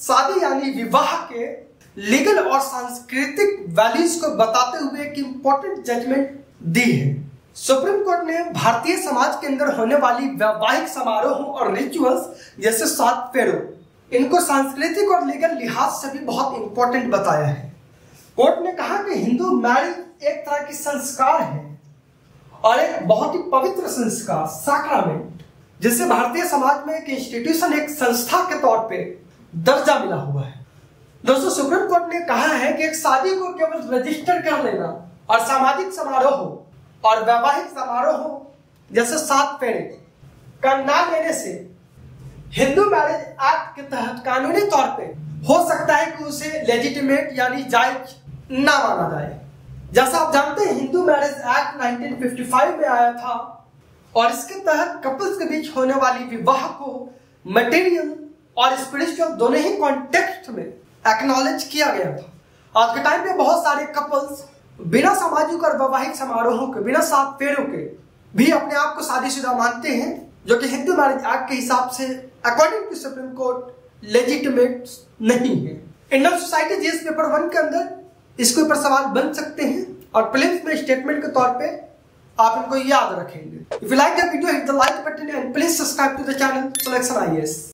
शादी यानी विवाह के लीगल और सांस्कृतिक वैल्यूज को बताते हुए एक इंपॉर्टेंट जजमेंट दी है। सुप्रीम कोर्ट ने भारतीय समाज के अंदर होने वाली वैवाहिक समारोह और रिचुअल्स जैसे 7 फेरों इनको सांस्कृतिक और लीगल लिहाज से भी बहुत इंपॉर्टेंट बताया है। कोर्ट ने कहा कि हिंदू मैरिज एक तरह की संस्कार है और एक बहुत ही पवित्र संस्कार, सैक्रामेंट, जिसे भारतीय समाज में एक इंस्टीट्यूशन, एक संस्था के तौर पे दर्जा मिला हुआ है। दोस्तों, सुप्रीम कोर्ट ने कहा है कि एक शादी को केवल रजिस्टर कर लेना और सामाजिक समारोह और वैवाहिक समारोह जैसे 7 फेरे का नाम लेने से हिंदू मैरिज एक्ट के तहत कानूनी तौर पे हो सकता है कि उसे लेजिटिमेट यानी जायज ना माना जाए। जैसा आप जानते हैं, हिंदू मैरिज एक्ट 1955 में आया था और इसके तहत कपल्स के बीच होने वाली विवाह को मटेरियल और स्पिरिचुअल दोनों ही कॉन्टेक्स्ट में एक्नॉलेज किया गया था। आज के टाइम में बहुत सारे कपल्स बिना सामाजिक और वैवाहिक समारोहों के, बिना 7 फेरों के भी अपने आप को शादीशुदा मानते हैं, जो कि हिंदू मैरिज एक्ट के हिसाब से according to supreme court legitimate नहीं है। इंडियन सोसाइटी जीएस पेपर 1 के अंदर इसके ऊपर सवाल बन सकते हैं और प्रीलिम्स में स्टेटमेंट के तौर पे आप इनको याद रखेंगे। If you like the video, hit the like button and please subscribe to the channel selection IAS।